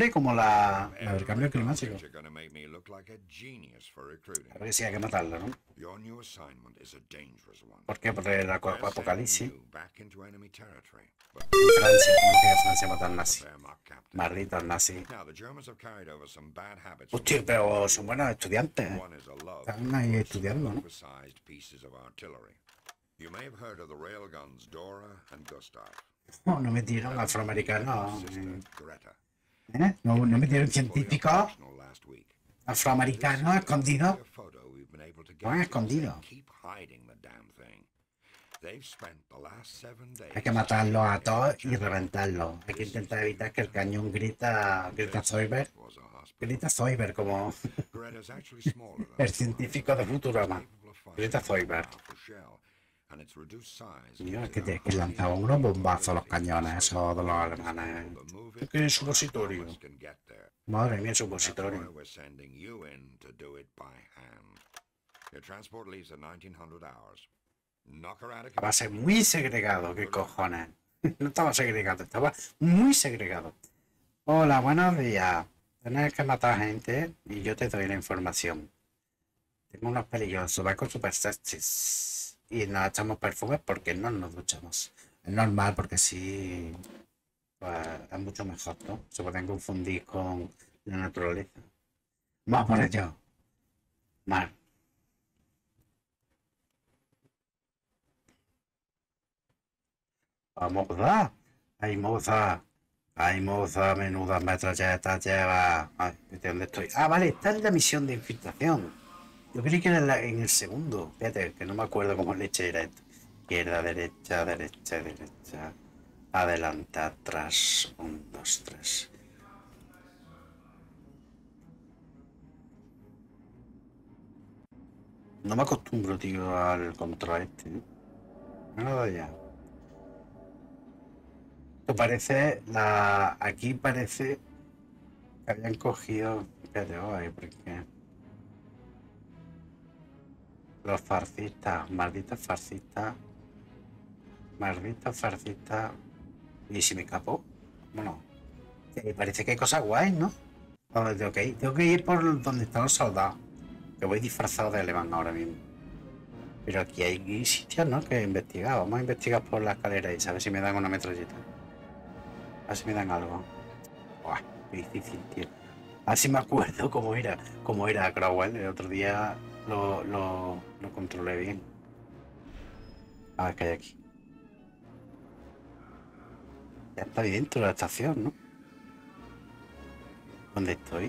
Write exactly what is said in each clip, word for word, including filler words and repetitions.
siempre como la, la del cambio climático. You're gonna make me look like a genius for recruiting. A ver si hay que matarlo, ¿no? Your new assignment is a dangerous one. ¿Por qué? Por el aco- We're apocalipsis. sending you back into enemy territory. But En Francia, no quiere Francia matar nazis. they're mock captain. Malditos nazis. Now, the Germans have carried over some bad habits. Hostia, pero son buenos estudiantes. ¿eh? One is a love Están ahí estudiando, ¿no? oversized pieces of artillery. You may have heard of the railguns Dora and Gustav. No, no metieron afroamericanos. Sister, eh, Greta. ¿eh? No, no metieron científicos Operational last week. afroamericanos escondidos. A photo we've been able to get Van to. escondidos. They keep hiding the damn thing. They've spent the last seven days. Hay que matarlos a todos y reventarlos. Hay que intentar evitar que el cañón grita, grita Zoidberg. Was a hospital. Grita Zoidberg como Greta's actually smaller than el científico de Futurama. capable of firing Grita Zoidberg. a powerful shell, and its reduced size Tío, es gives que, it te- a que lanzaban unos bombazos a los cañones esos de los alemanes. ¿Qué qué es supositorio? can get there. Madre mía, That's why supositorio. we're sending you in to do it by hand. Your transport leaves at nineteen hundred hours. Knock her out of Va a ser muy segregado, qué cojones. No estaba segregado, estaba muy segregado. Hola, buenos días. Tienes que matar gente y yo te doy la información. Tengo unos pelillos sobacos super sexys. Y nos echamos perfumes porque no nos duchamos. Es normal porque sí, pues, es mucho mejor, ¿no? Se pueden confundir con la naturaleza. Vamos por ello. Mar. Vamos, moza. Ay, moza. Ay, moza, menuda metralletas lleva. Ay, ¿de dónde estoy? Ah, vale, esta es la misión de infiltración. Yo creí que era en, la- en el segundo. Espérate, que no me acuerdo cómo leche era esto. Izquierda, derecha, derecha, derecha. Adelante, atrás. Un, dos, tres. No me acostumbro, tío, al control este. ¿eh? Nada ya. Esto parece la. Aquí parece que habían cogido. Espérate, ay, porque. Los fascistas, malditos fascistas. Malditos fascistas. ¿Y si me escapó? Bueno, eh, parece que hay cosas guays, ¿no? ¿Dónde tengo que ir? Tengo que ir por donde están los soldados. Que voy disfrazado de alemán ahora mismo. Pero aquí hay sitios, ¿no? Que investigar. Vamos a investigar por la escalera y a ver si me dan una metralleta. A ver si me dan algo. Buah, qué difícil, tío. A ver si me acuerdo cómo era. Cómo era Crowell. El otro día lo, lo, lo controlé bien. A ver qué hay aquí. Ya está ahí dentro de la estación, ¿no? ¿Dónde estoy?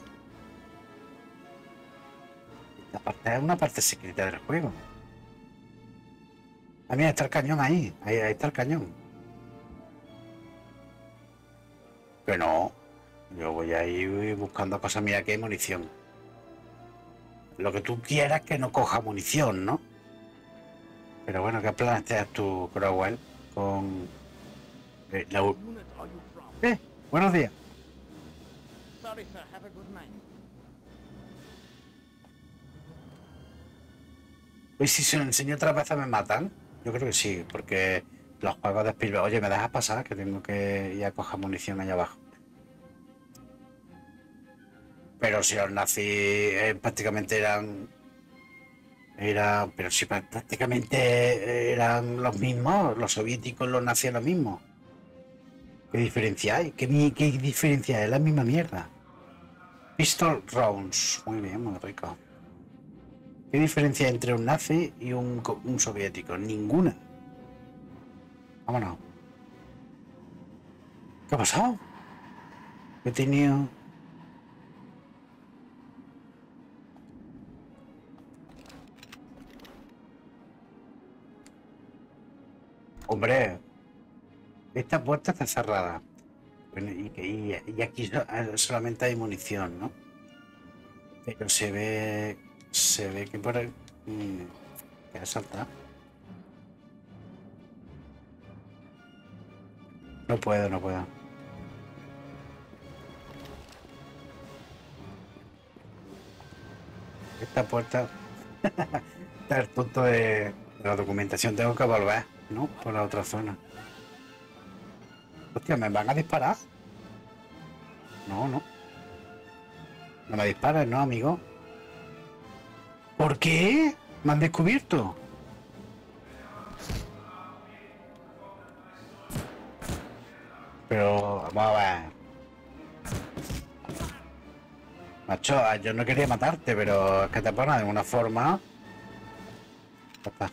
Esta parte es una parte secreta del juego. Ah, mira, está el cañón ahí. Ahí, ahí está el cañón. Que no. Yo voy a ir buscando cosas. Mira, que hay munición. Lo que tú quieras que no coja munición, ¿no? Pero bueno, ¿qué planteas tú, Crowell? Con... eh, la... u- Unit are you from? Eh, buenos días. Sorry, sir. Have a good night. ¿Y si se lo enseño otra vez me matan? Yo creo que sí, porque los juegos de Spielberg... Oye, ¿me dejas pasar? Que tengo que ir a coger munición allá abajo. Pero si los nazis eh, prácticamente eran... Eran... Pero si prá- prácticamente eran los mismos, los soviéticos, los nazis lo mismo. ¿Qué diferencia hay? ¿Qué, mi- qué diferencia hay? Es la misma mierda. Pistol rounds. Muy bien, muy rico. ¿Qué diferencia hay entre un nazi y un, co- un soviético? Ninguna. Vámonos. ¿Qué ha pasado? He tenido... Hombre, esta puerta está cerrada. Bueno, y, que- y- y aquí so- eh, solamente hay munición, ¿no? Pero se ve... Se ve que por ahí... mm, que ha saltado. No puedo, no puedo. Esta puerta está al punto de, de la documentación. Tengo que volver, ¿no? Por la otra zona. Hostia, ¿me van a disparar? No, no. No me dispares, ¿no, amigo? ¿Por qué? ¿Me han descubierto? Pero, vamos a ver. Macho, yo no quería matarte, pero es que te pones de una forma... Ya está.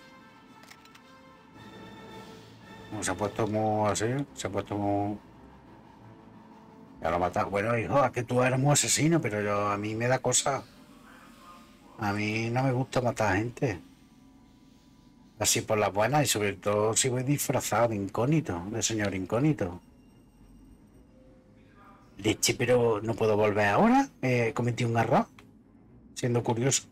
Se ha puesto muy así, se ha puesto muy... Ya lo he matado. Bueno, hijo, es que tú eres muy asesino, pero yo, a mí me da cosa. A mí no me gusta matar a gente. Así por las buenas y sobre todo si voy disfrazado de incógnito, de señor incógnito. Leche, pero no puedo volver ahora. Eh, cometí un error, siendo curioso.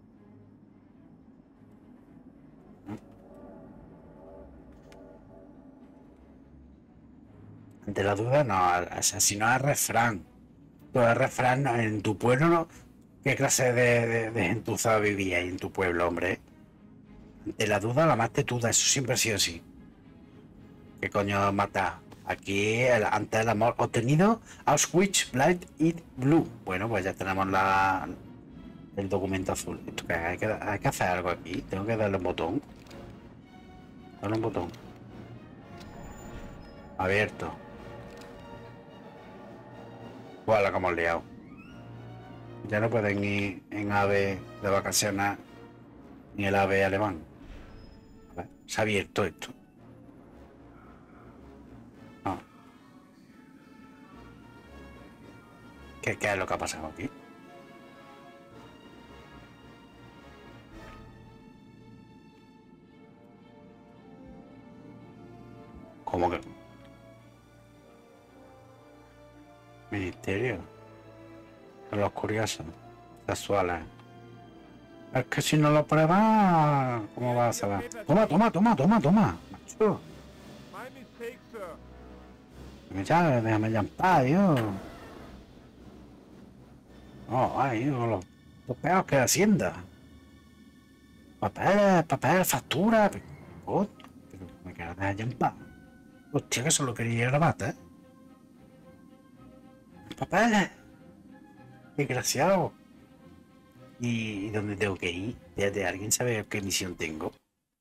Ante la duda, no, asesino es refrán. Tú eres refrán en tu pueblo, ¿no? ¿Qué clase de, de, de gentuza vivía ahí en tu pueblo, hombre? Ante la duda, la más tetuda, eso siempre ha sido así. ¿Qué coño mata? Aquí, el, ante el amor obtenido, Auschwitz, Blind It Blue. Bueno, pues ya tenemos la, el documento azul. ¿Esto qué? Hay que, hay que hacer algo aquí. Tengo que darle un botón. Darle un botón. Abierto. Pues la que hemos liado. Ya no pueden ir en AVE de vacaciones ni el AVE alemán. A ver, se ha abierto esto. No. ¿Qué, ¿Qué es lo que ha pasado aquí? ¿Cómo que? Ministerio. De los curiosos. Sexuales. Es que si no lo pruebas, ¿cómo vas a saber? Toma, toma, toma, toma, toma. Macho. Ya, déjame ya en paz, tío. Oh, ay, tío, los, los peos que Hacienda. Papel, papel, factura. Pero, oh, pero me quedas dejar ya en paz. Hostia, que solo quería grabar, ¿eh? Papeles. Desgraciado. ¿Y dónde tengo que ir? Fíjate, ¿alguien sabe qué misión tengo?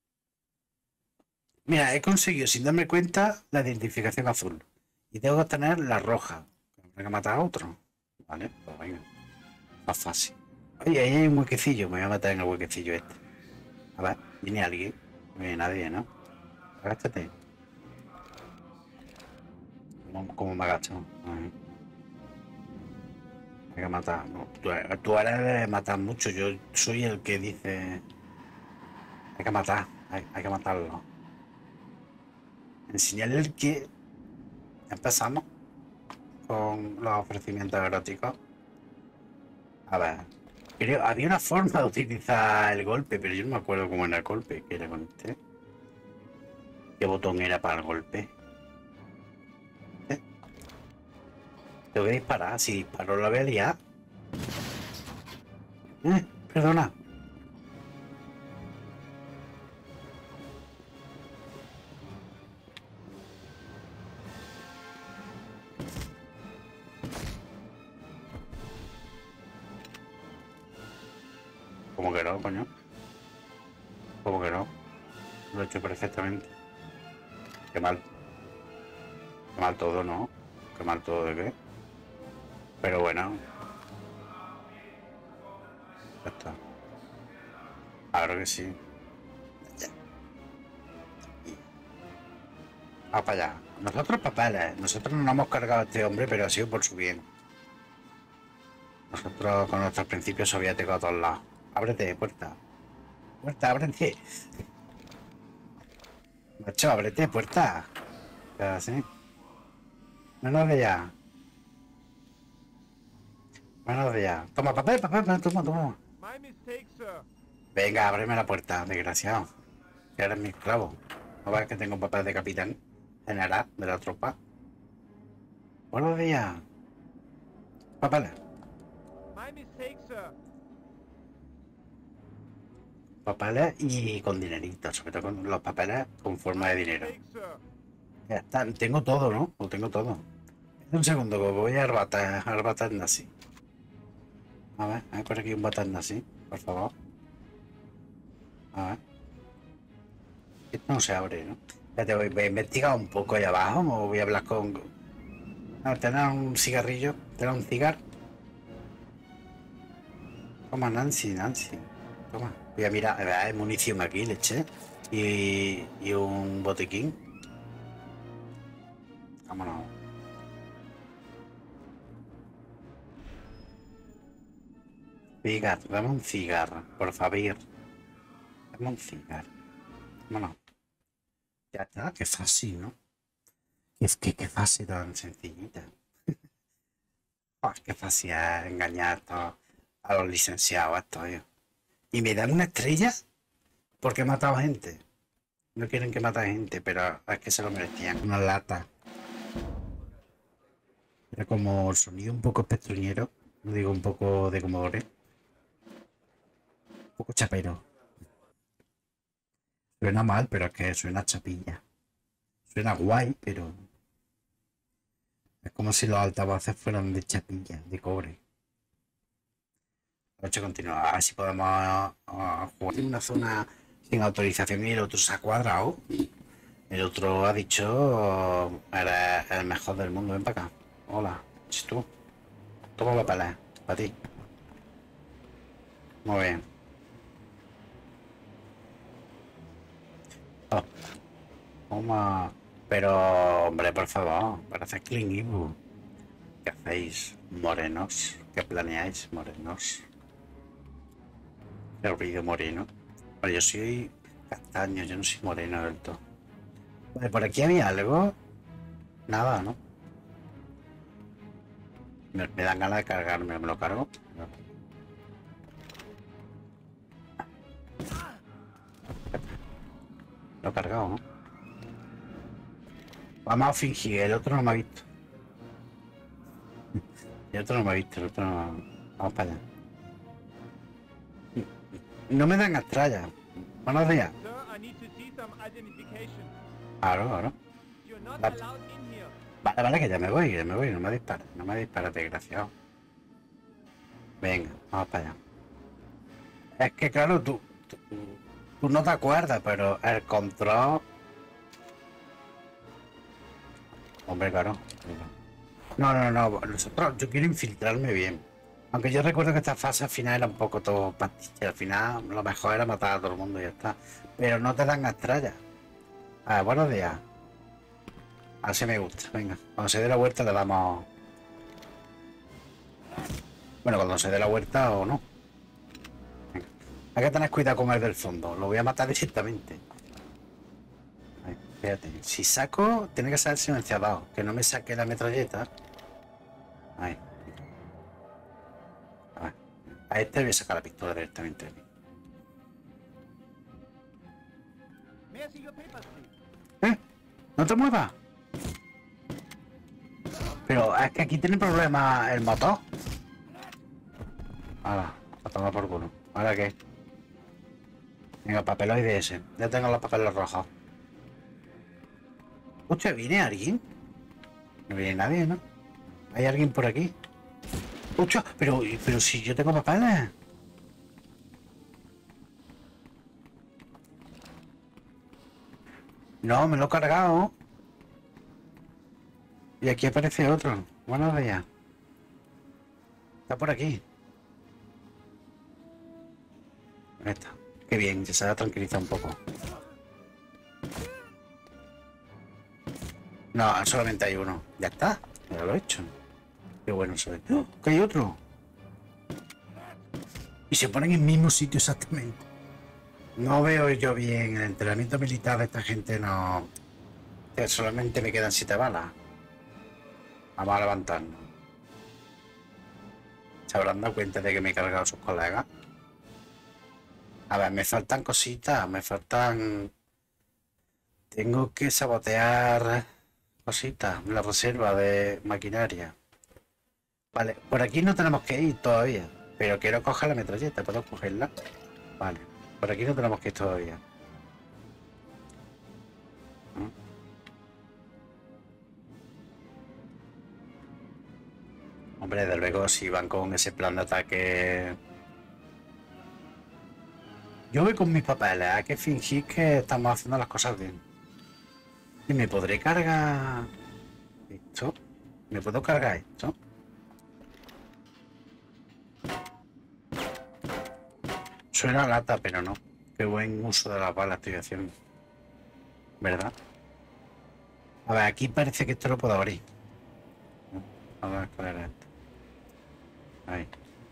Mira, he conseguido sin darme cuenta la identificación azul. Y tengo que obtener la roja. Habrá que matar a otro. Vale, pues venga. Más fácil. Oye, ahí hay un huequecillo. Me voy a matar en el huequecillo este. A ver, viene alguien. No viene nadie, ¿no? Agáchate. ¿Cómo, cómo me agacho? Ay. Hay que matar. No, tú, tú eres de matar mucho. Yo soy el que dice... Hay que matar. Hay, hay que matarlo. Enseñarle el que... Empezamos con los ofrecimientos eróticos. A ver. Creo, había una forma de utilizar el golpe, pero yo no me acuerdo cómo era el golpe. ¿Qué era con este? ¿Qué botón era para el golpe? ¿Eh? Tengo que disparar. Si disparo la voy a liar. Eh, perdona. ¿Cómo que no, coño? ¿Cómo que no? Lo he hecho perfectamente. Qué mal. Qué mal todo, ¿no? Qué mal todo de qué. Pero bueno. Ya está. Claro que sí. Vamos para allá. Nosotros papeles. Nosotros no nos hemos cargado a este hombre, pero ha sido por su bien. Nosotros con nuestros principios soviéticos a todos lados. Ábrete, puerta. Puerta, ábrete. Macho, ábrete, puerta. ¿Qué haces? Menos de ya. Menos de ya. Toma papel, papel, papel, toma, toma. Venga, ábreme la puerta, desgraciado. Que eres mi esclavo. No ves que tengo papel de capitán general de la tropa. Buenos días. Papeles. Papeles y con dinerito, sobre todo con los papeles con forma de dinero. Ya está, tengo todo, ¿no? Lo tengo todo. Un segundo, que voy a arbatar, arbatando así. A ver, hay por aquí un botón así, por favor. A ver. Esto no se abre, ¿no? Espérate, voy, voy a investigar un poco ahí abajo. O voy a hablar con... A ver, ¿tener un cigarrillo? ¿Tener un cigar? Toma, Nancy, Nancy. Toma. Voy a mirar. A ver, hay munición aquí, leche. Y, y un botiquín. Vámonos. Cigarro, dame un cigarro, por favor. Dame un cigarro. Vámonos. Ya está, qué fácil, ¿no? Es que qué fácil tan sencillita. Oh, qué fácil es engañar a, todos- a los licenciados estos, yo. Y me dan una estrella porque he matado gente. No quieren que mate gente, pero es que se lo merecían. Una lata. Era como el sonido un poco espectruñero. No digo un poco de Commodore. Un poco chapero. Suena mal, pero es que suena chapilla. Suena guay, pero es como si los altavoces fueran de chapilla, de cobre. De hecho, continúa. A ver si podemos uh, jugar en una zona sin autorización y el otro se ha cuadrado. El otro ha dicho: eres el mejor del mundo, ven para acá. Hola, ¿es tú? Toma papeles, para ti. Muy bien. Oh, toma. Pero, hombre, por favor, parece Clint Eastwood. ¿Qué hacéis, morenos? ¿Qué planeáis, morenos? El ruido moreno. Bueno, yo soy castaño, yo no soy moreno del todo. Vale, por aquí había algo. Nada, ¿no? Me, me dan ganas de cargarme, ¿me lo cargo? No. Lo he cargado, ¿no? Vamos a fingir, el otro no me ha visto. El otro no me ha visto, el otro no... Vamos para allá. No me dan estrellas. Buenos días. Sir, I need to see some identification. Claro, claro. You're not Vale. allowed in here. Vale, vale, que ya me voy, ya me voy. No me dispares, no me dispares, desgraciado. Venga, vamos para allá. Es que claro, tú, tú, tú no te acuerdas, pero el control... Hombre, claro. No, no, no, nosotros, yo quiero infiltrarme bien. Aunque yo recuerdo que esta fase al final era un poco todo pastiche. Al final lo mejor era matar a todo el mundo y ya está. Pero no te dan estrellas. A ver, buenos días. Así me gusta, venga. Cuando se dé la vuelta le damos... Bueno, cuando se dé la vuelta o no. Venga. Hay que tener cuidado con el del fondo. Lo voy a matar directamente. Ahí, fíjate. Si saco, tiene que ser silenciado. Que no me saque la metralleta. Ahí. A ver. A este voy a sacar la pistola directamente. May I see your papers, please? ¿Eh? ¿No te muevas? Pero es que aquí tiene problemas el motor. Ahora, a tomar por culo. ¿Ahora qué? Venga, papeloide ese. Ya tengo los papeles rojos. Hostia, ¿viene alguien? No viene nadie, ¿no? ¿Hay alguien por aquí? Hostia, pero, pero si yo tengo papeles. No, me lo he cargado. Y aquí aparece otro. Buenos días. Está por aquí. Ahí está. Qué bien, ya se ha tranquilizado un poco. No, solamente hay uno. Ya está. Ya lo he hecho. Qué bueno soy. ¡Oh! Que hay otro. Y se ponen en el mismo sitio exactamente. No veo yo bien el entrenamiento militar de esta gente, no. Que solamente me quedan siete balas. Vamos a levantarnos. ¿Se habrán dado cuenta de que me he cargado a sus colegas? A ver, me faltan cositas, me faltan... Tengo que sabotear cositas, la reserva de maquinaria. Vale, por aquí no tenemos que ir todavía, pero quiero coger la metralleta, ¿puedo cogerla? Vale, por aquí no tenemos que ir todavía. Hombre, desde luego, si van con ese plan de ataque... Yo voy con mis papeles, hay que fingir que estamos haciendo las cosas bien. ¿Y me podré cargar esto? ¿Me puedo cargar esto? Suena lata, pero no. Qué buen uso de las balas estoy haciendo. ¿Verdad? A ver, aquí parece que esto lo puedo abrir. A ver, ¿cuál era esto? Ahí.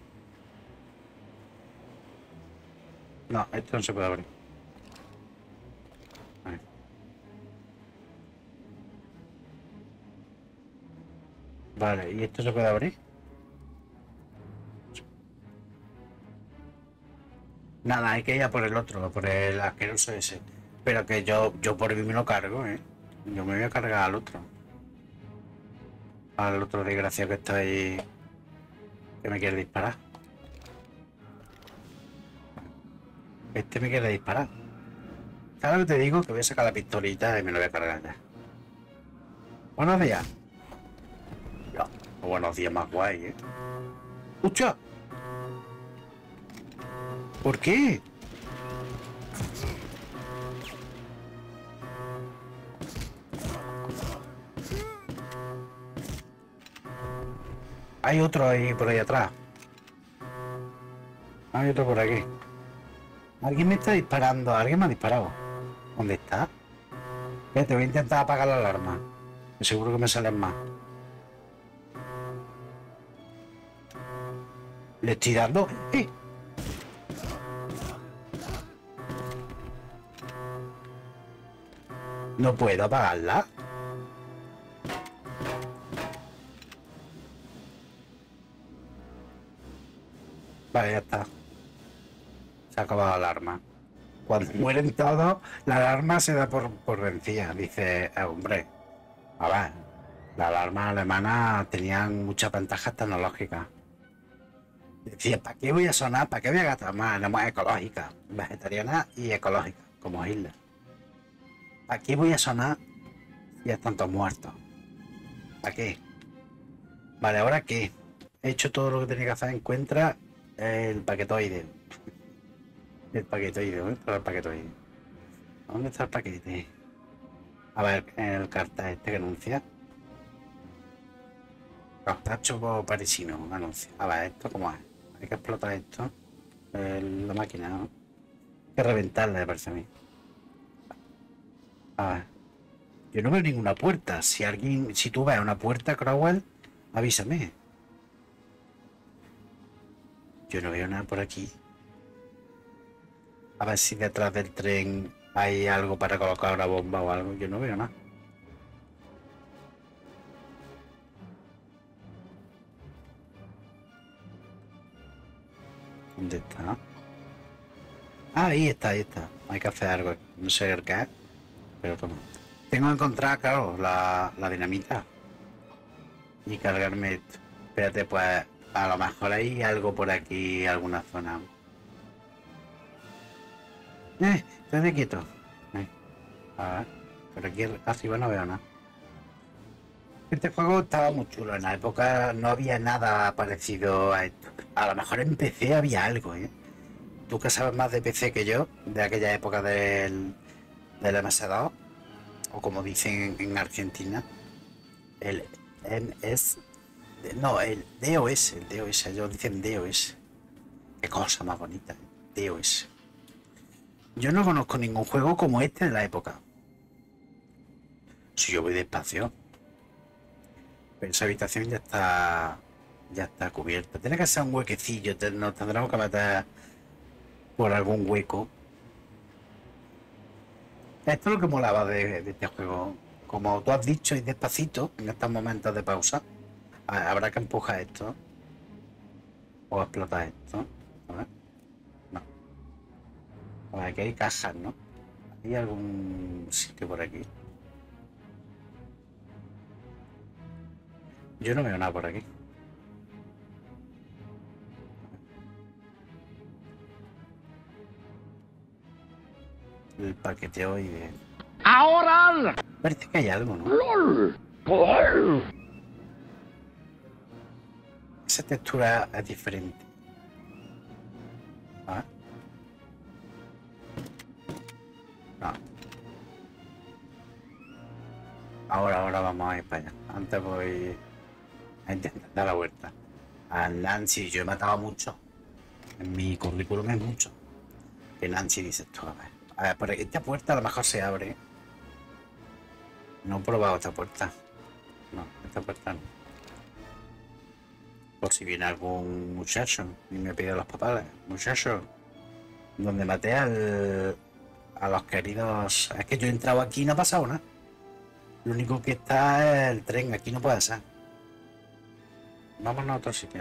No, esto no se puede abrir. Ahí. Vale, ¿y esto se puede abrir? Nada, hay que ir a por el otro, por el asqueroso ese. Pero que yo, yo por mí me lo cargo, ¿eh? Yo me voy a cargar al otro. Al otro desgraciado que está ahí, que me quiere disparar. Este me quiere disparar. ¿Sabes lo que te digo? Que voy a sacar la pistolita y me lo voy a cargar ya. Buenos días. Ya, buenos días más guay, ¿eh? ¡Escucha! ¿Por qué? Hay otro ahí por ahí atrás. Hay otro por aquí. Alguien me está disparando. Alguien me ha disparado. ¿Dónde está? Espérate, voy a intentar apagar la alarma. Seguro que me salen más. Le estoy dando. ¡Eh! No puedo apagarla. Vale, ya está. Se ha acabado la alarma. Cuando mueren todos, la alarma se da por, por vencida. Dice, eh, hombre, a ver, las alarmas alemanas tenían muchas ventajas tecnológicas. Decía, ¿para qué voy a sonar? ¿Para qué voy a gastar más? No, más ecológica, vegetariana y ecológica, como Hitler. ¿Para qué voy a sonar si ya están todos muertos? ¿Para qué? Vale, ¿ahora qué? He hecho todo lo que tenía que hacer. Encuentra el paquetoide. El paquetoide, ¿dónde está el paquetoide? ¿Dónde está el paquete? A ver, el cartel este que anuncia. Castacho parisino, anuncia. A ver, ¿esto cómo es? Hay que explotar esto. El, la máquina, ¿no? Hay que reventarla, me parece a mí. A ver. Yo no veo ninguna puerta. Si alguien, si tú ves una puerta, Crowell, avísame. Yo no veo nada por aquí. A ver si detrás del tren hay algo para colocar una bomba o algo. Yo no veo nada. ¿Dónde está? Ah, ahí está, ahí está. Hay que hacer algo. No sé el qué es, pero toma. Tengo que encontrar, claro, la, la dinamita. Y cargarme esto. Espérate, pues a lo mejor hay algo por aquí, alguna zona. Eh, estate quieto. Eh, a ver, por aquí arriba no veo nada. Este juego estaba muy chulo. En la época no había nada parecido a esto. A lo mejor en P C había algo, ¿eh? Tú que sabes más de P C que yo, de aquella época del, del M S dos, o como dicen en Argentina, el M S... No, el DOS, el DOS, ellos dicen DOS. Qué cosa más bonita, ¿eh? DOS. Yo no conozco ningún juego como este de la época. Si yo voy despacio. Pero esa habitación ya está... Ya está cubierta. Tiene que ser un huequecillo. Nos tendremos que meter por algún hueco. Esto es lo que molaba de, de este juego. Como tú has dicho, y despacito, en estos momentos de pausa. Habrá que empujar esto. O explotar esto. A ver. No. A ver, aquí hay cajas, ¿no? ¿Hay algún sitio por aquí? Yo no veo nada por aquí. El paqueteoide. ¡Ahora! Parece que hay algo, ¿no? ¡Lol! ¡Poder! esa textura es diferente. ¿Ah? No. Ahora, ahora vamos a ir para allá. Antes voy a intentar dar la vuelta. A Nancy, yo he matado mucho. En mi currículum es mucho. Que Nancy dice esto, a ver. A ver, por esta puerta a lo mejor se abre. No he probado esta puerta. No, esta puerta no. Por si viene algún muchacho y me pide los papeles. Muchacho, donde maté al, a los queridos... Es que yo he entrado aquí y no ha pasado nada. Lo único que está es el tren. Aquí no puede ser. Vámonos a otro sitio.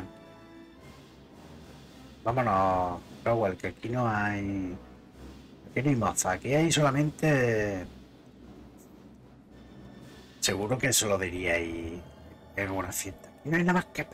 Vámonos, Crowell, que aquí no hay... Aquí no hay moza. Aquí hay solamente... Seguro que eso lo diríais en una fiesta. Aquí no hay nada más que...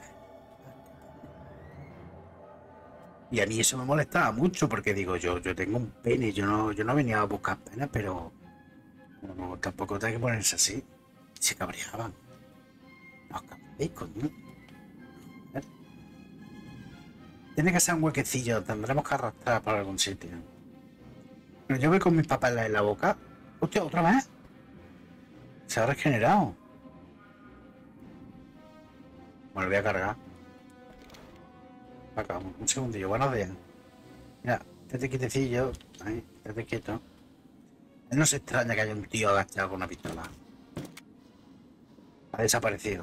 Y a mí eso me molestaba mucho porque digo, yo yo tengo un pene, yo no, yo no venía a buscar pena, pero no, no, tampoco tengo que ponerse así. Se cabreaban. No os cabréis, coño. ¿Eh? Tiene que ser un huequecillo, tendremos que arrastrar por algún sitio. Pero yo voy con mis papeles en la boca. Hostia, ¿otra vez? Se ha regenerado. Me lo voy a cargar. Acá, un segundillo, buenos días. Mira, estate quietecillo. Ahí, estate quieto. No se extraña que haya un tío agachado con una pistola. Ha desaparecido.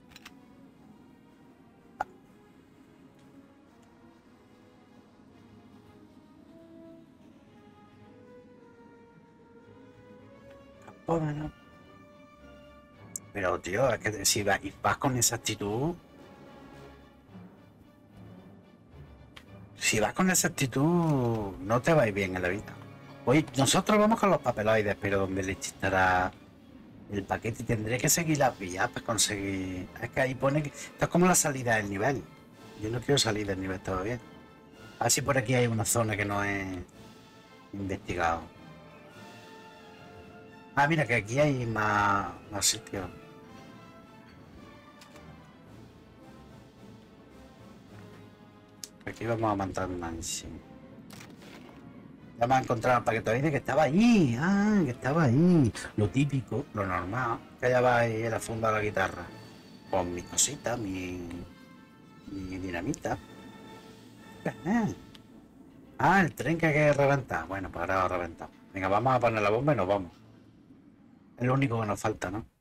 Bueno. Pero tío, es que si vas, vas con esa actitud... Si vas con esa actitud, no te va a ir bien en la vida. Hoy nosotros vamos con los papeloides, pero donde le estará el paquete tendré que seguir las vías para conseguir... Es que ahí pone que... Esto es como la salida del nivel. Yo no quiero salir del nivel todavía. A ver si por aquí hay una zona que no he investigado. Ah, mira, que aquí hay más, más sitios. Aquí vamos a matar un Nancy. Ya me ha encontrado el paquetoide que estaba ahí. Ah, que estaba ahí. Lo típico, lo normal. Que allá va ahí en la funda de la guitarra. Con mi cosita, mi, mi dinamita. Ah, el tren que hay que reventar. Bueno, pues ahora lo reventamos. Venga, vamos a poner la bomba y nos vamos. Es lo único que nos falta, ¿no?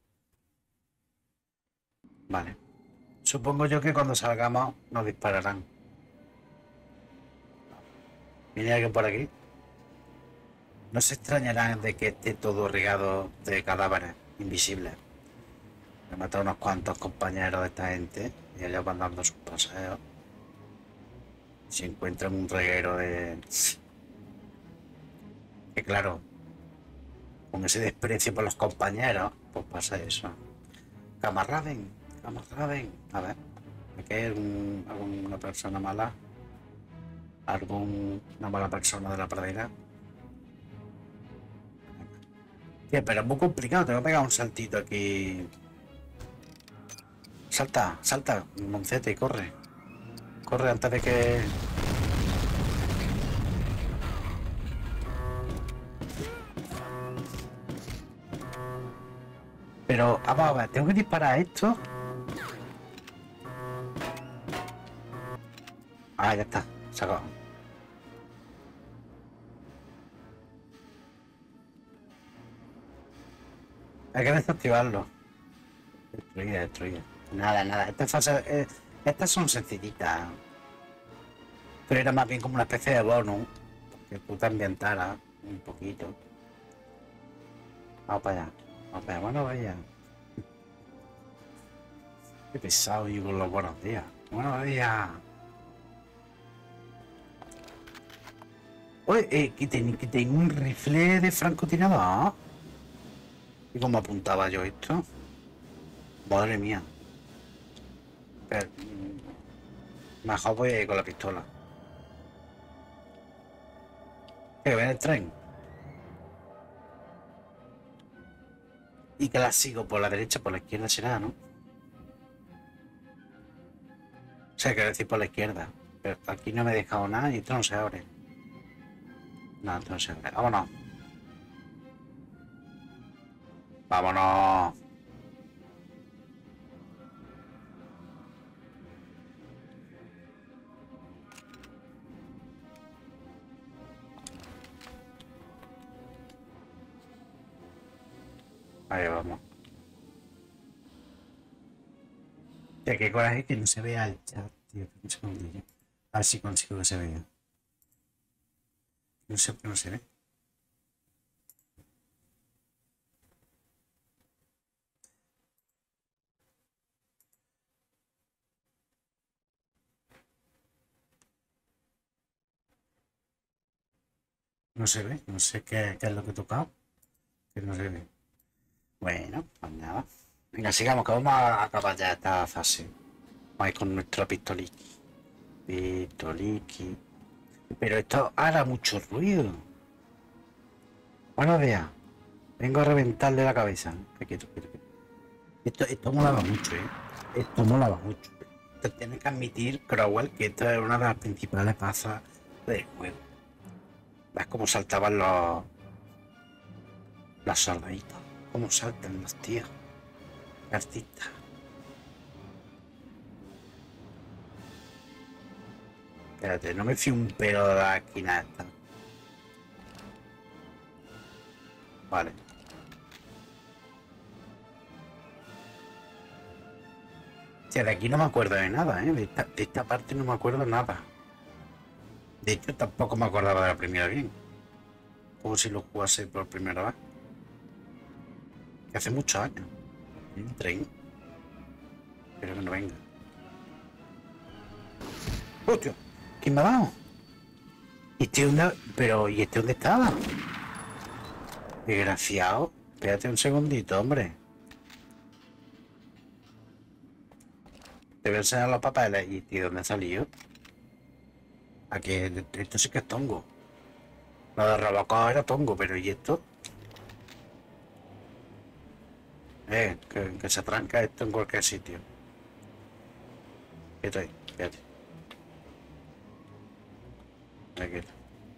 Vale. Supongo yo que cuando salgamos nos dispararán. ¿Viene alguien por aquí? No se extrañarán de que esté todo regado de cadáveres invisibles. He matado a unos cuantos compañeros de esta gente y ellos van dando sus paseos. Si encuentran un reguero de... Que claro, con ese desprecio por los compañeros, pues pasa eso. Camarraden, camarraden. A ver, aquí hay algún, alguna persona mala. Algún, una mala persona de la pradera. Tío, pero es muy complicado, tengo que pegar un saltito aquí. Salta, salta, Moncete, corre. Corre antes de que... Pero, vamos a ver, tengo que disparar a esto. Ah, ya está, se acabó. Hay que desactivarlo. Destruida, destruida. Nada, nada. Estas fases, eh, estas son sencillitas. Pero era más bien como una especie de bonus. Que tú te ambientaras un poquito. Vamos para allá. Vamos para allá. Bueno, vaya. Qué pesado yo con los buenos días. Buenos días. Oye, eh, que tengo que tengo un rifle de francotirador. ¿Y cómo apuntaba yo esto? Madre mía. Pero, mejor voy a ir con la pistola. Que ven el tren. Y que la sigo por la derecha, por la izquierda será, ¿no? sea, quiero decir por la izquierda. Pero aquí no me he dejado nada y esto no se abre. No, esto no se abre. Vámonos. Vámonos. Ahí vamos. Tío, qué coraje que no se vea el chat, tío. Un segundillo. A ver si consigo que se vea. No sé por qué no se ve. No se ve. No sé qué, qué es lo que he tocado. Que no se ve. Bueno, pues nada. Venga, sigamos, que vamos a acabar ya esta fase. Vamos a ir con nuestro pistoliki. Pistoliki. Pero esto hará mucho ruido. Buenos días. Vengo a reventarle la cabeza. Quieto, quieto, quieto. Esto, esto molaba mucho, ¿eh? Esto molaba mucho. Te tienes que admitir, Crowell, que esto es una de las principales pasas del juego. ¿Ves cómo saltaban los... los soldaditos? ¿Cómo saltan los tíos? Artistas. Espérate, no me fío un pelo de la esquina esta. Vale. O sea, de aquí no me acuerdo de nada, ¿eh? De esta, de esta parte no me acuerdo nada. De hecho, tampoco me acordaba de la primera bien. Como si lo jugase por primera vez. Que hace muchos años. En un tren. Espero que no venga. ¡Hostia! ¿Quién me ha dado? ¿Y este dónde? Pero, ¿y este dónde estaba? Desgraciado. Espérate un segundito, hombre. Te voy a enseñar los papeles. ¿Y de dónde ha salido? Aquí, esto sí que es tongo. Lo de Robocop era tongo, pero ¿y esto? Eh, que, que se tranca esto en cualquier sitio. Quieto ahí, espérate. Ahí quieto.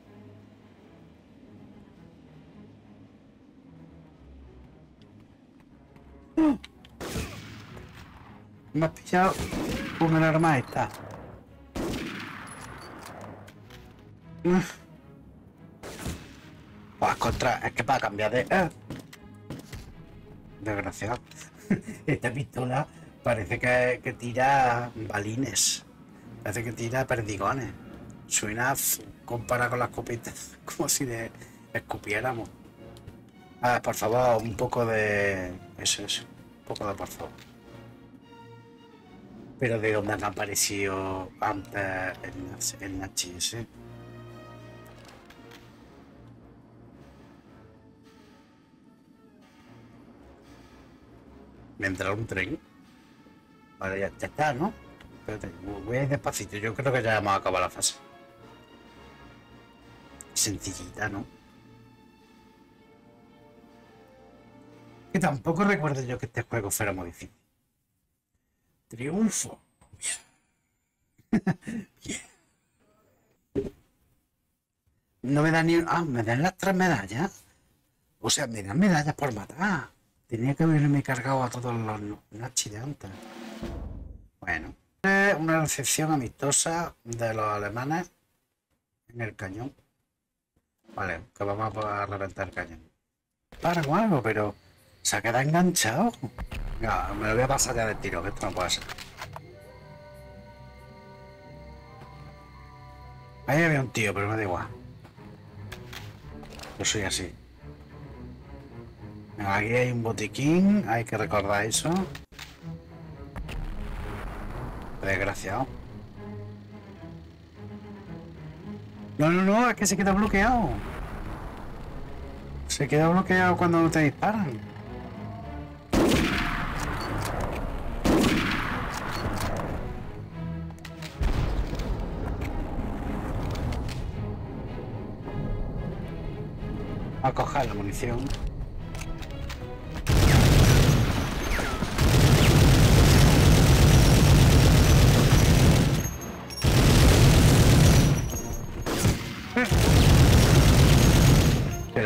¡Oh! Me has pillado con el arma esta. Pues contra, es que para cambiar de... ¡Eh! Desgraciado. Esta pistola parece que, que tira balines. Parece que tira perdigones. Suena comparada con las escopetas, como si le escupiéramos. Ah, por favor, un poco de... Eso, eso. Un poco de por favor. Pero ¿de dónde han aparecido antes el H S? ¿Me entra un tren? Vale, ya, ya está, ¿no? Espérate, voy a ir despacito. Yo creo que ya hemos acabado la fase. Sencillita, ¿no? Que tampoco recuerdo yo que este juego fuera muy difícil. Triunfo. Bien. Bien. No me dan ni... Ah, me dan las tres medallas. O sea, me dan medallas por matar. Tenía que haberme cargado a todos los nachis de antes. Bueno. Una recepción amistosa de los alemanes en el cañón. Vale, que vamos a reventar el cañón. Para con algo, pero... ¿Se ha quedado enganchado? No, me lo voy a pasar ya de tiro, que esto no puede ser. Ahí había un tío, pero me da igual. Yo soy así. Aquí hay un botiquín, hay que recordar eso. Desgraciado. No, no, no, es que se queda bloqueado. Se queda bloqueado cuando te disparan. A coger la munición.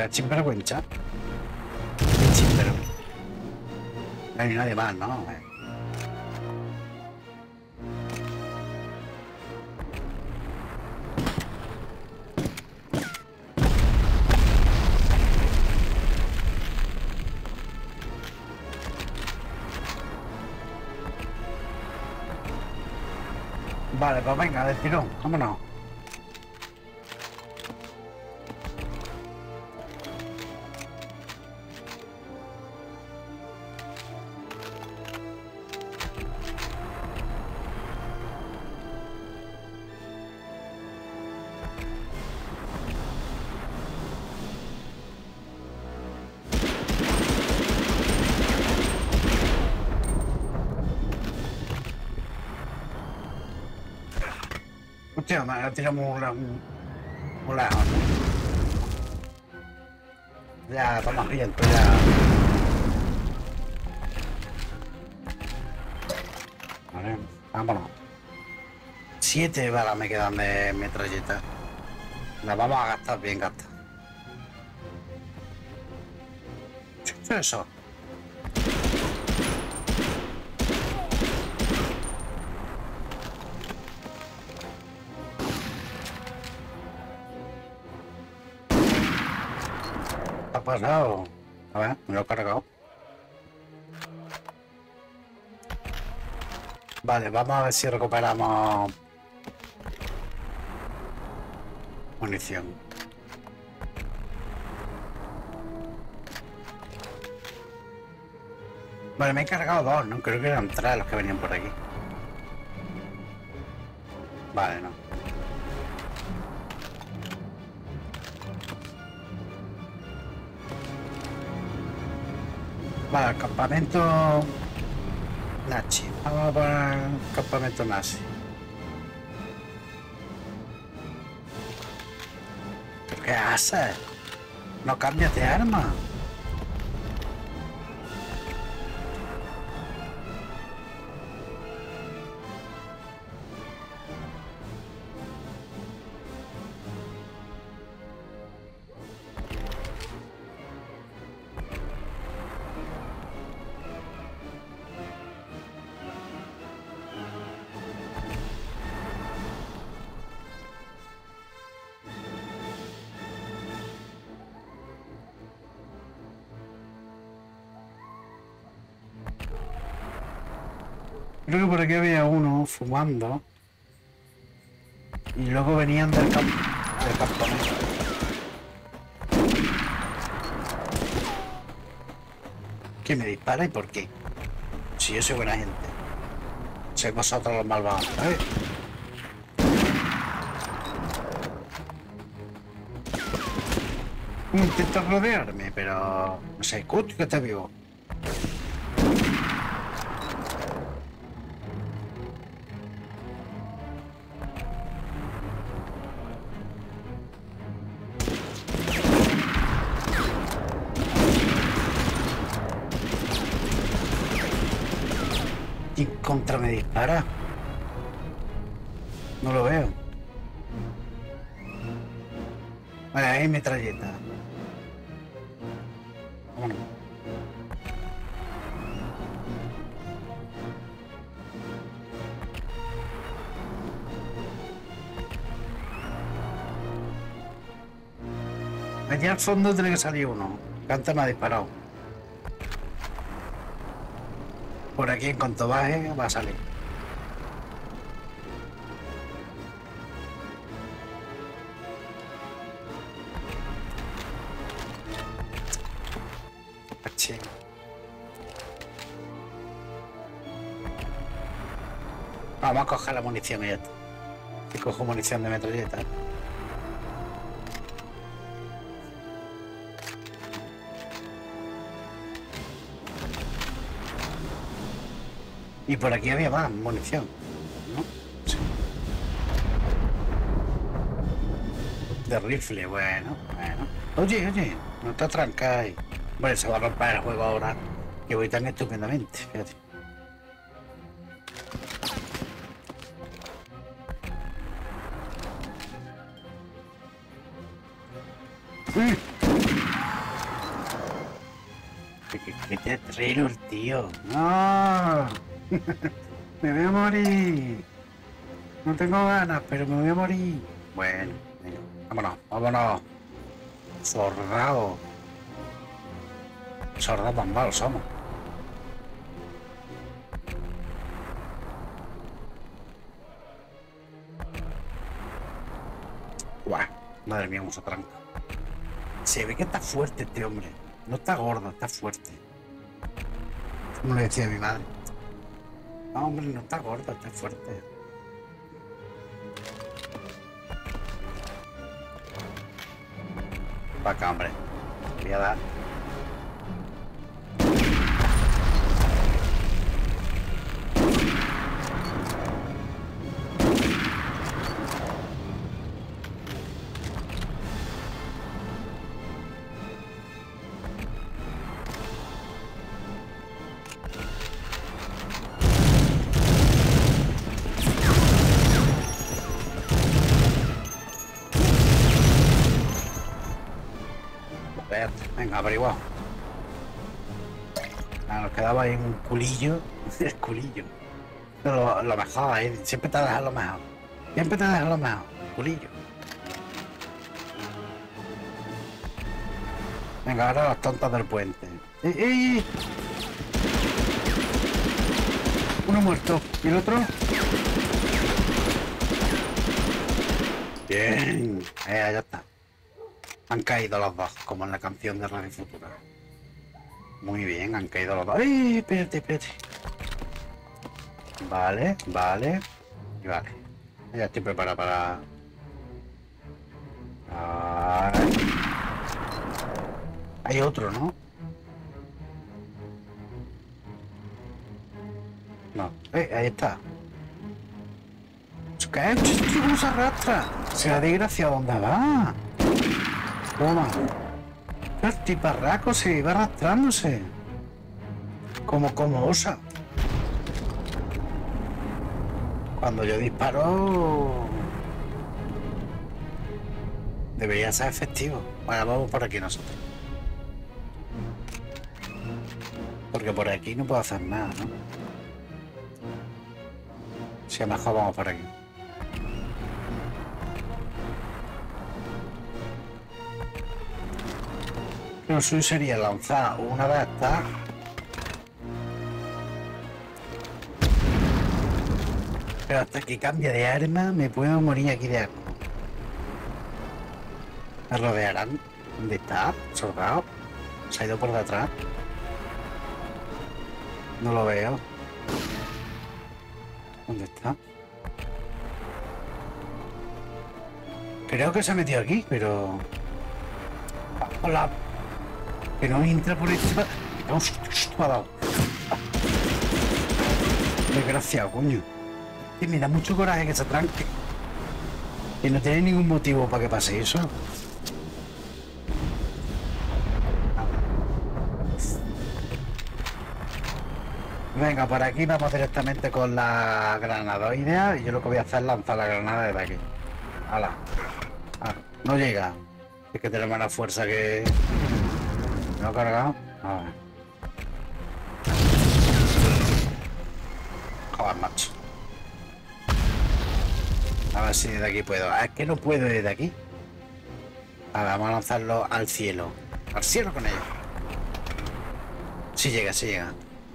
sea, sinvergüenza. Sinvergüenza. No hay nadie más, ¿no? Vale, pues venga, de tirón, vámonos. Hostia, me ha tirado muy, muy, muy lejos, ¿no? Ya, estamos bien, pues ya. Vale, vámonos. Siete balas me quedan de metralleta. Las vamos a gastar bien gastar. ¿Qué es eso? ¿Qué ha pasado? A ver, me lo he cargado. Vale, vamos a ver si recuperamos munición. Vale, me he cargado dos, ¿no? Creo que eran tres los que venían por aquí. Vale, no. Vale, campamento Nazi. Vamos a poner campamento Nazi. ¿Pero qué haces? No cambias de arma. Creo que por aquí había uno fumando. Y luego venían del, camp del campamento. ¿Quién me dispara y por qué? Si yo soy buena gente. Sois vosotros los malvados. ¿Eh? Intento rodearme, pero no sé, Kut, que está vivo. ¿Quién contra me dispara? No lo veo. Vale, ahí metralleta. Vámonos. Allá al fondo tiene que salir uno. Que antes me ha disparado. Por aquí en cuanto baje va a salir. Achí. Vamos a coger la munición y ya está. Y cojo munición de metralleta. Y por aquí había más munición, ¿no? Sí. De rifle, bueno, bueno. Oye, oye, no te trancas. Bueno, se va a romper el juego ahora, que voy tan estupendamente, fíjate. Mm. Qué, qué, qué teatrero el tío. ¡No! Me voy a morir. No tengo ganas, pero me voy a morir. Bueno, venga, vámonos, vámonos. Sordado. Sordados tan malos somos. Guau, madre mía, mucha tranca. Se ve que está fuerte este hombre. No está gordo, está fuerte. Como le decía a mi madre. No, hombre, no está gordo, está fuerte. Va acá, hombre. Voy a dar. Venga, averiguado. Ah, nos quedaba ahí un culillo. El culillo. Lo, lo mejor, ¿eh? Siempre te dejas lo mejor. Siempre te dejas lo mejor. Culillo. Venga, ahora las tontas del puente. ¡Eh, eh! Uno muerto. ¿Y el otro? Bien. Eh, ya está. Han caído los dos, como en la canción de Radio Futura. Muy bien, han caído los dos. ¡Ay, espérate, espérate! Vale, vale. Y vale. Ya estoy preparado para... Vale. Hay otro, ¿no? No. Eh, ahí está. ¿Qué? ¿Este cómo se arrastra? Se la desgracia, ¿dónde va? Toma. El tiparraco se iba arrastrándose. Como como osa. Cuando yo disparo... Debería ser efectivo. Bueno, vamos por aquí nosotros. Porque por aquí no puedo hacer nada, ¿no? Si a lo mejor vamos por aquí. Lo suyo sería lanzar una de estas. Pero hasta que cambie de arma me puedo morir aquí de arma. ¿Me rodearán? ¿Dónde está? ¿Soldado? ¿Se ha ido por detrás? No lo veo. ¿Dónde está? Creo que se ha metido aquí, pero... Hola. Que no entra por este... No, me ha dado. Desgraciado, coño. Y me da mucho coraje que se tranque. Y no tiene ningún motivo para que pase eso. Venga, por aquí vamos directamente con la granadoidea. Y yo lo que voy a hacer es lanzar la granada desde aquí. ¡Hala! Ah, no llega. Es que tenemos más fuerza que... ¿Me lo he cargado? A ver. Joder, macho. A ver si desde aquí puedo. Es que no puedo desde aquí. A ver, vamos a lanzarlo al cielo. Al cielo con ello. Si llega, si llega.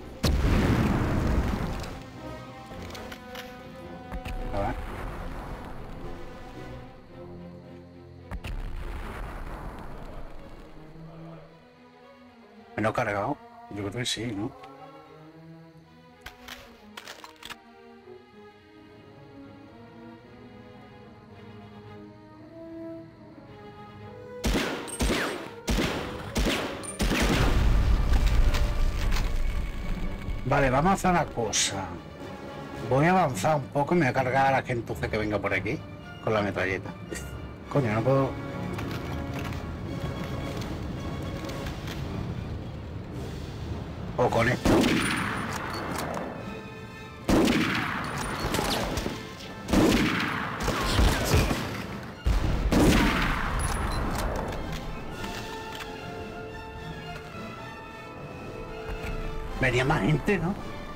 A ver. ¿Me lo he cargado? Yo creo que sí, ¿no? Vale, vamos a hacer una cosa. Voy a avanzar un poco y me voy a cargar a la gentuza que venga por aquí con la metralleta. Coño, no puedo... O con esto. Venía más gente, ¿no?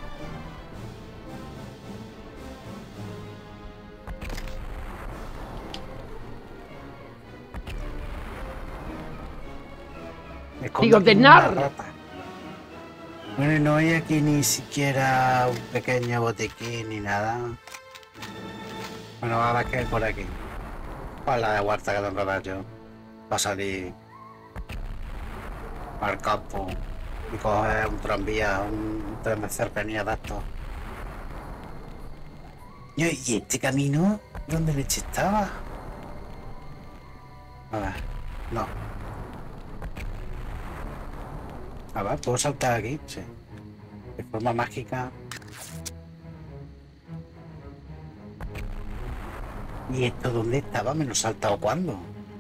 Me escondo Digo, aquí de en una nada. rata. Bueno, y no hay aquí ni siquiera un pequeño botiquín ni nada. Bueno, a ver qué hay por aquí. ¿Cuál es la de huerta que tengo que ver yo? Va a salir al campo y coger un tranvía, un tren de cercanía de estos. ¿Y este camino? ¿Dónde leche estaba? A ver, no. A ver, ¿puedo saltar aquí? Sí. De forma mágica. ¿Y esto dónde estaba? ¿Me lo he saltado cuándo?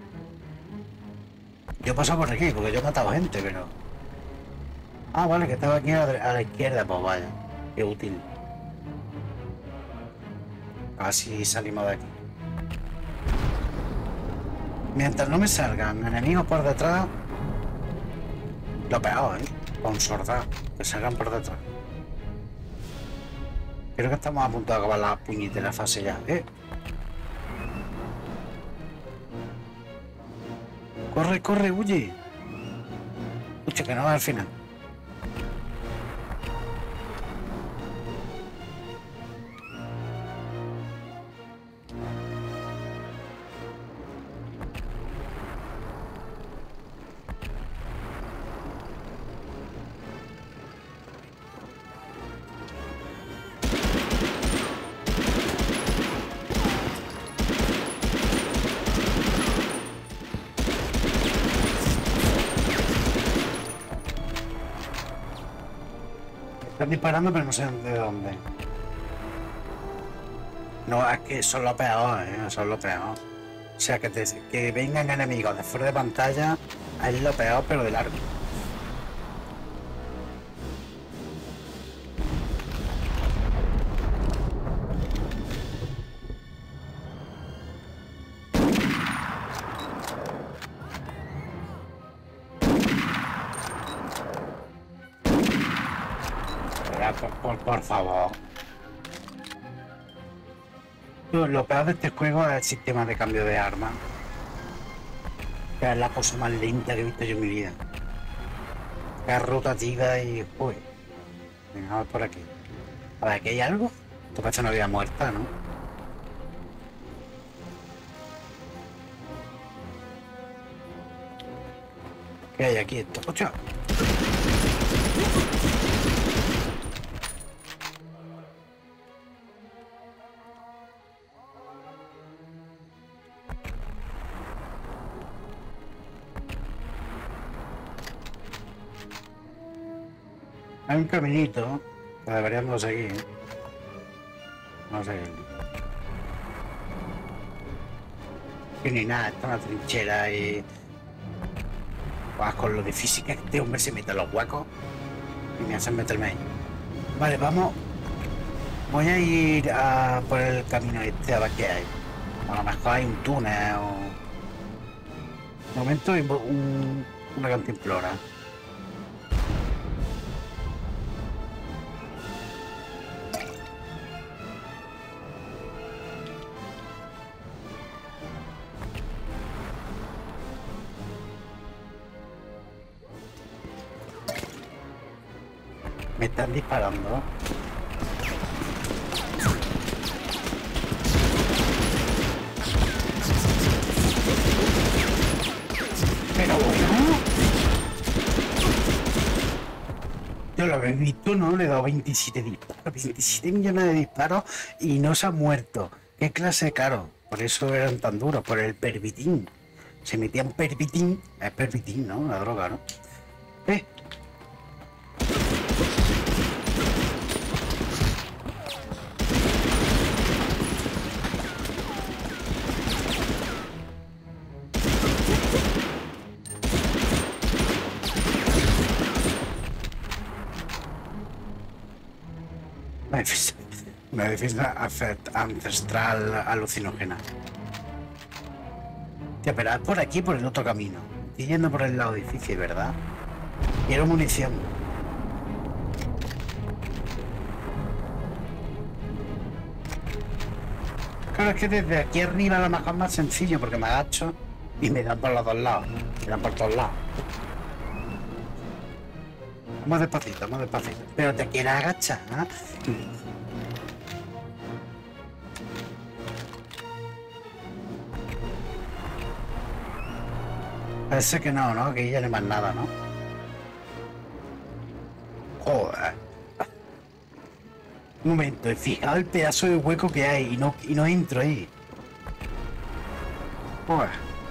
Yo he pasado por aquí porque yo he matado gente, pero... Ah, vale, que estaba aquí a la, a la izquierda, pues vaya. Qué útil. Así salimos de aquí. Mientras no me salgan enemigos por detrás, lo peor, ¿eh? Con sordar, que salgan por detrás. Creo que estamos a punto de acabar la puñetera fase ya, ¿eh? Corre, corre, huye. Escucha, que no va al final. Están disparando, pero no sé de dónde. No, es que son lo peor, ¿eh? Son lo peor. O sea, que, te, que vengan enemigos de fuera de pantalla es lo peor, pero de largo. Por, por, por favor. Lo peor de este juego es el sistema de cambio de arma. Que es la cosa más lenta que he visto yo en mi vida. Que es rotativa y... Uy. Venga, vamos por aquí. A ver, ¿aquí hay algo? Esto parece una vida muerta, ¿no? ¿Qué hay aquí? Esto, ¡ocha! Hay un caminito que deberíamos seguir. Vamos a seguirlo. Que ni nada, está una trinchera y... Pues con lo difícil que este hombre se mete en los huecos y me hacen meterme ahí. Vale, vamos. Voy a ir a por el camino este a ver qué hay. A lo mejor hay un túnel o... De momento hay un, una cantimplora. Me están disparando. Pero bueno. Yo lo habéis visto, ¿no? Le he dado veintisiete disparos, veintisiete millones de disparos y no se ha muerto. ¿Qué clase de caro? Por eso eran tan duros, por el pervitin. Se metían pervitin, es pervitin, ¿no? La droga, ¿no? ¿Eh? Una defensa ancestral alucinógena. Tío, pero es por aquí, por el otro camino. Estoy yendo por el lado difícil, ¿verdad? Quiero munición. Pero es que desde aquí arriba a lo mejor es más sencillo porque me agacho y me dan por los dos lados. Me dan por todos lados. Vamos despacito, vamos despacito. Pero te quieres agachar, ¿eh? Parece que no, ¿no? Que ya no hay más nada, ¿no? Joder. Un momento, he fijado el pedazo de hueco que hay y no, y no entro ahí. Joder.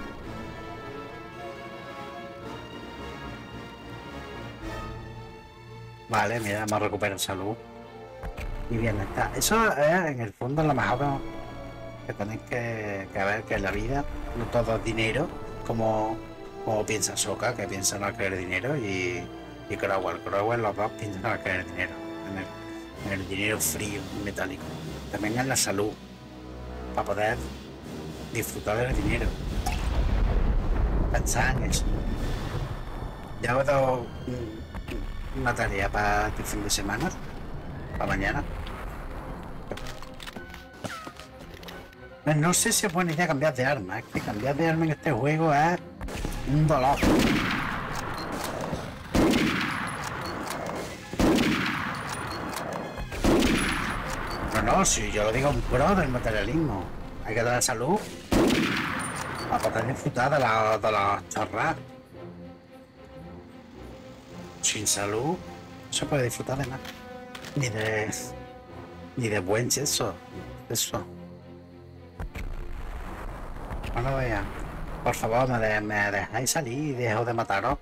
Vale, mira, hemos recuperado salud. Y bien está. Eso es en el fondo lo mejor que tenéis que, que ver que en la vida no todo es dinero, como, como piensa Sokka, que piensa no querer dinero, y, y Crowell. Crowell los dos piensan no querer dinero. En el, en el dinero frío y metálico. También en la salud, para poder disfrutar del dinero. Pensar en eso. Ya os he dado una tarea para este fin de semana, para mañana. No sé si es buena idea cambiar de arma, es que cambiar de arma en este juego es un dolor. No, no, si yo lo digo un pro del materialismo, hay que dar salud para poder disfrutar de la, de la chorras. Sin salud no se puede disfrutar de nada, ni de ni de buen sexo, eso. No lo vean. Por favor, me, de, me dejáis salir y dejo de mataros.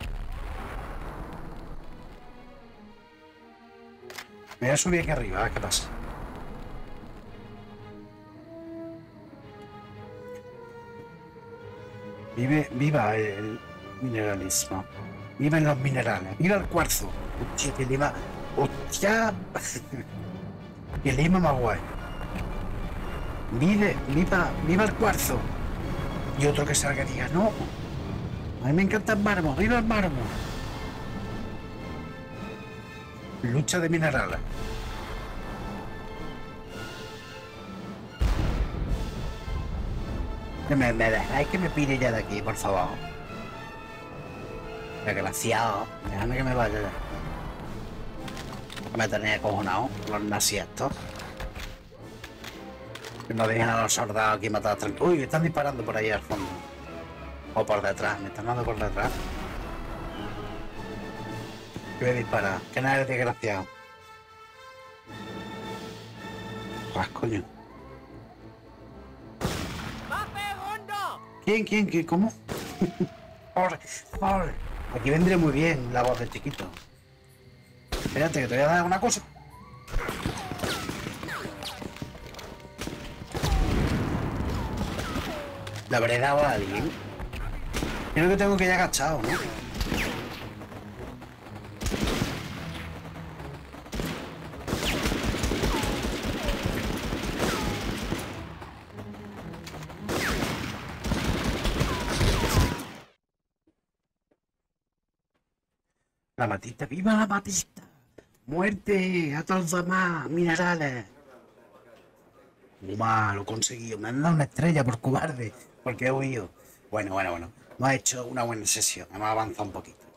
Me voy a subir aquí arriba, a ver qué pasa. Vive, viva el mineralismo. Viven los minerales. Viva el cuarzo. Hostia, que lima. Hostia. Que lima más guay. Vive, viva, viva el cuarzo. Y otro que salga y diga, no. A mí me encanta el mármol. Viva el mármol. Lucha de minerales. Que me, me dejáis que me pire ya de aquí, por favor. Desgraciado, déjame que me vaya ya. Me tenéis acojonado, los nazis estos. Que no dejan a los soldados aquí matados tranquilos. Uy, están disparando por ahí al fondo. O por detrás, me están dando por detrás. Que voy a disparar, que nada es desgraciado. Ras, coño. ¿Quién, quién, quién, cómo? Por, por. Aquí vendría muy bien la voz del chiquito. Espérate, que te voy a dar una cosa. ¿Le habré dado a alguien? Creo que tengo que ir agachado, ¿no? La matista, ¡viva la matista! ¡Muerte a todos los demás minerales! ¡Uma! Lo he conseguido. Me han dado una estrella por cobarde, porque he huido. Bueno, bueno, bueno. Hemos hecho una buena sesión. Hemos avanzado un poquito.